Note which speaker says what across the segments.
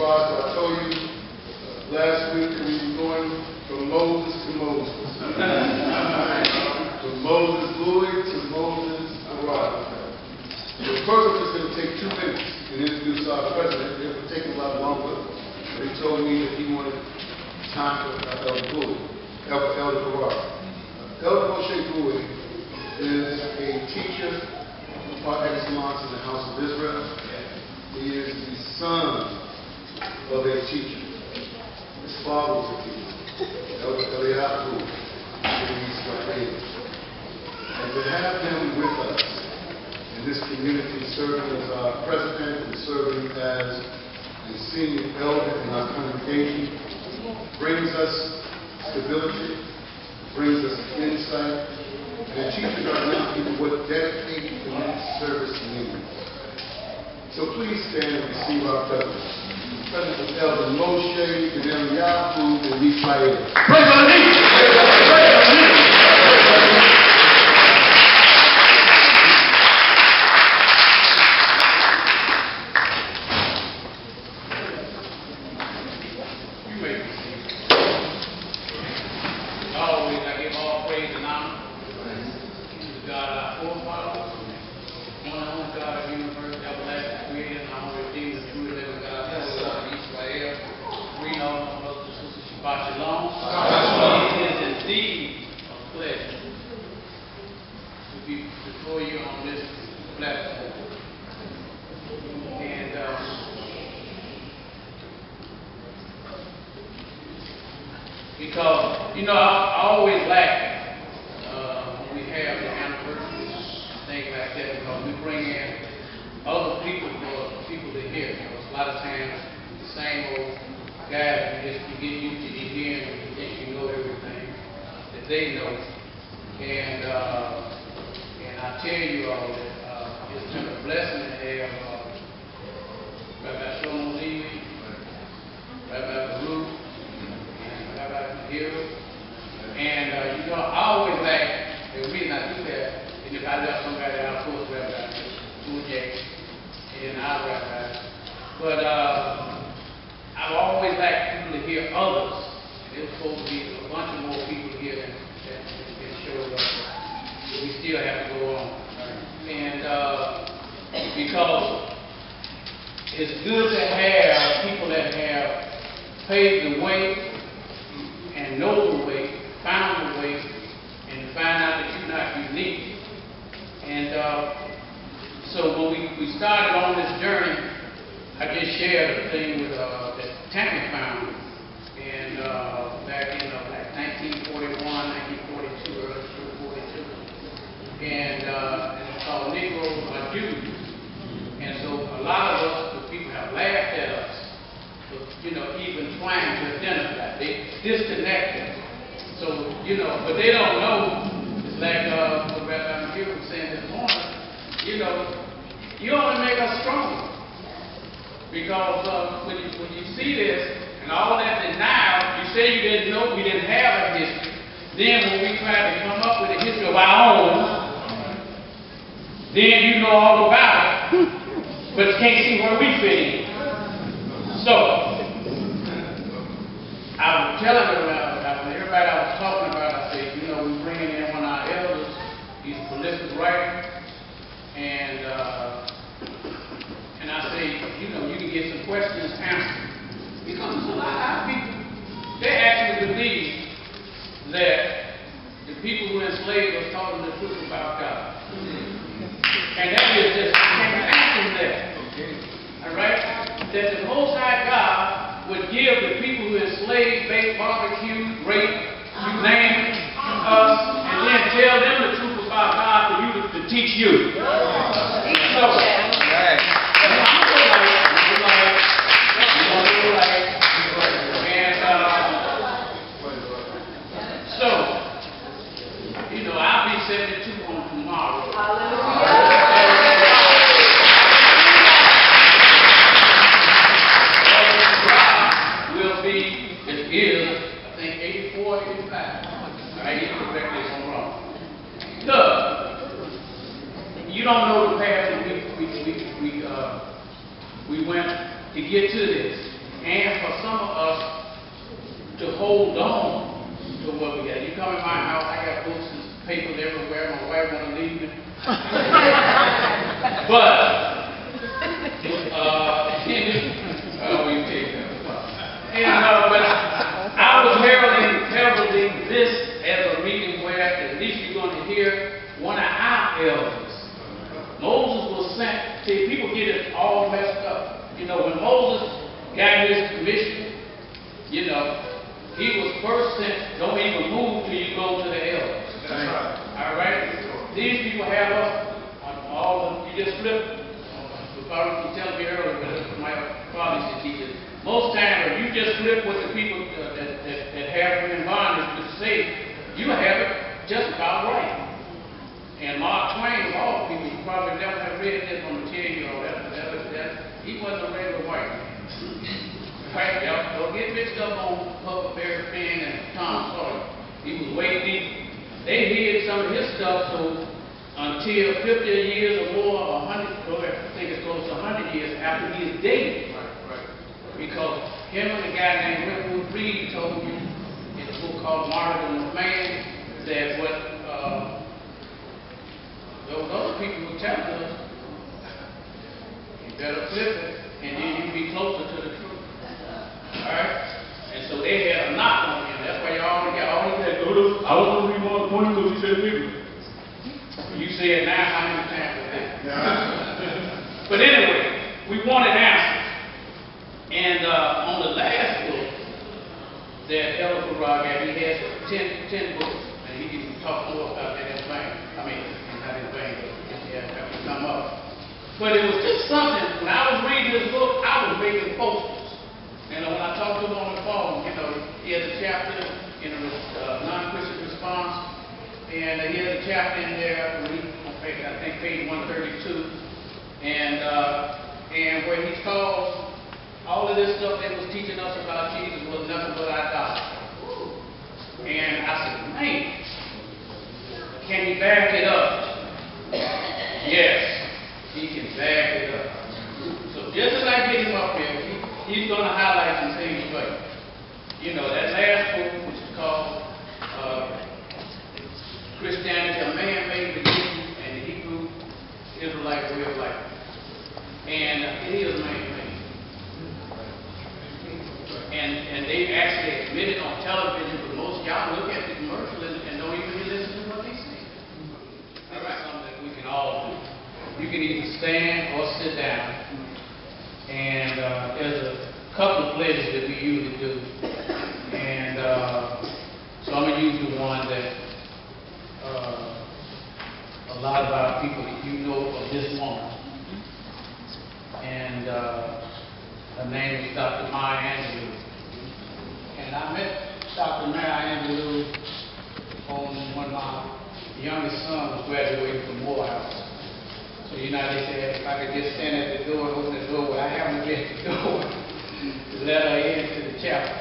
Speaker 1: Farrar, I told you last week that we were going from Moses to Moses. From Moses Louis to Moses Farrar. So first I'm just going to take 2 minutes and introduce our president. It would take a lot longer. But he told me that he wanted time for Elder Louis, Elder Farrar. Elder Moshe Louis is a teacher par excellence in the house of Israel. He is the son of a teacher. His father was a teacher. Elder Eliyahu in Israel. And to have him with us in this community, serving as our president and serving as a senior elder in our congregation, brings us stability, brings us insight, and teaches our young people what dedicated community service means. So please stand and receive our president. The president of Elder Moshe and Eliyahu and Israel. Praise the Lord!
Speaker 2: Shalom. It is indeed a pleasure to be before you on this platform. And because, you know, I always laugh when we have the anniversaries, things like that, because we bring in other people for people to hear. You know, a lot of times the same old guys you get used to hearing and you think you know everything that they know. And I tell you all that it's been a blessing to have Rabbi Shalom, Rabbi Baruch, and Rabbi Hill. And you know, I always laugh. The reason I do that is if I left somebody out, of course, Rabbi Ujay and our rabbis. But I've always liked people to hear others. And there's supposed to be a bunch of more people here that showed up. But we still have to go on. And because it's good to have people that have paved the way and know the way, found the way, and find out that you're not unique. And so when we started on this journey, I just shared a thing with that Tammy found, and back in like 1941, 1942, early 42, and it's called Negroes Are Jews. And so a lot of us, the people have laughed at us, for, you know, even trying to identify. They disconnect us. So, you know, but they don't know. It's like what Rabbi Hill was saying this morning. You know, you only make us stronger. Because when you see this and all that denial, you say you didn't know, we didn't have a history. Then when we try to come up with a history of our own, then you know all about it, but you can't see where we fit in. So, I was telling everybody I was talking about, I said, you know, we bringing in one of our elders, he's a prolific writer, and I say, you know, you can get some questions answered. Because a lot of people, they actually believe that the people who enslaved us told them the truth about God. And that is just, I can't imagine that. All right? That the Most High God would give the people who enslaved, baked, barbecued, raped, you name it, us, and then tell them the truth about God for you to teach you. So, so, you know, I'll be 72 on tomorrow. Hallelujah. Will be, it is, I think, 84, 85. All right, you can correct me if I'm wrong. Look, you don't know the path that we went to get to this. and for some of us to hold on to what we got. You come in my house, I got books and papers everywhere. My wife want to leave me. But, but I was heralding this as a meeting where at least you're going to hear one of our elders. Moses was sent. See, people get it all messed up. You know, when Moses got his commission, you know, he was first sent, don't even move till you go to the elders.
Speaker 1: That's right.
Speaker 2: All right? These people have us on all the, you just flip. The father was telling me earlier, but my father used to teach it. Most times, you just flip with the people that have you in bondage to say, you have it just about right. And Mark Twain, of all people, you probably never have read this on material. He wasn't a regular white man. Right, y'all, don't get mixed up on Huckleberry Finn and Tom Sawyer. He was way deep. They hid some of his stuff so until 50 years or more, or 100, or I think it's close to 100 years after he is dead.
Speaker 1: Right.
Speaker 2: Because him and a guy named Whitwood Reed told you in a book called Martyrdom of Man that what those other people were telling us, you better flip it, and then you be closer to the truth. Alright? And so they had a knock on him. That's why y'all always had to go to, I don't want to read Mark 20 because he said nigger. You say it now, how many times a day? Yeah. But anyway, we wanted answers. And on the last book that Elder Farrar got, he has 10 books. And he can talk more about that in vain. I mean, not in vain, but it have to come up. But it was just something, when I was reading this book, I was making posters. And when I talked to him on the phone, you know, he has a chapter in a non-Christian response, and he has a chapter in there, I think page 132, and where he calls all of this stuff that was teaching us about Jesus was nothing but idolatry. And I said, man, can he back it up? Yes, he can back it up. So just as I get him up here, he's going to highlight some things for you. You know, that last book, which is called Christianity, a man-made religion, and the Hebrew Israelite way of life. And it is man-made. And they actually admit it on television, but most of y'all look at the commercial and don't even listen to what they say. All right, something that we can all do. You can either stand or sit down. And there's a couple of pledges that we usually do. And so I'm going to use the one that a lot of our people, you know of this woman. And her name is Dr. Maya Angelou. And I met Dr. Maya Angelou on when my youngest son was graduating from Morehouse. So, you know, they said if I could just stand at the door and open the door, I happened to be at the door to let her into the chapel.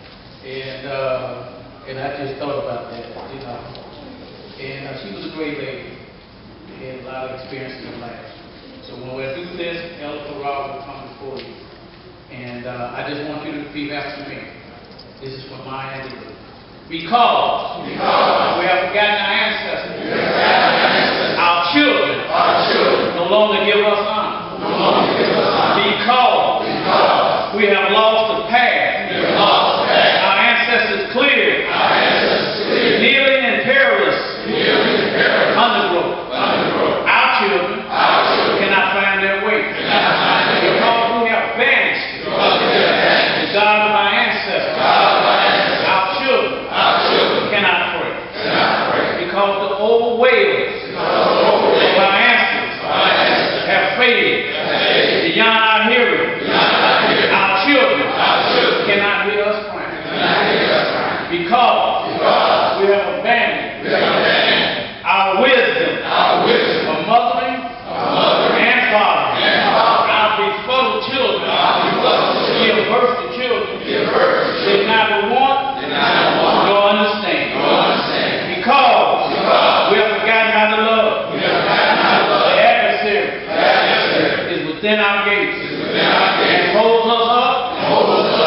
Speaker 2: And I just thought about that, you know. And she was a great lady. She had a lot of experience in life. So when we do this, Elder Farrar will come before you. And I just want you to repeat after me. This is for my Angelou. Because we have forgotten our ancestors. Our children no longer give us honor. Because we have lost the path. Our ancestors cleared kneeling and perilous undergrowth. Our children cannot find their way. Because we have vanished the God of our ancestors. Our children cannot pray. Because the old ways of our ancestors have faded beyond our hearing. Our children cannot hear us praying. Because we have abandoned our wisdom of mothering and fathering. Our befuddled children give birth to children they neither want nor understand. Because we have forgotten how to love. The adversary is within our gates and holds us up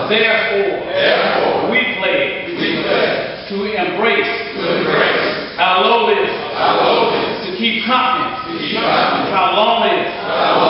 Speaker 2: Therefore, we pledge to embrace our lowliness, to keep company with our loneliness,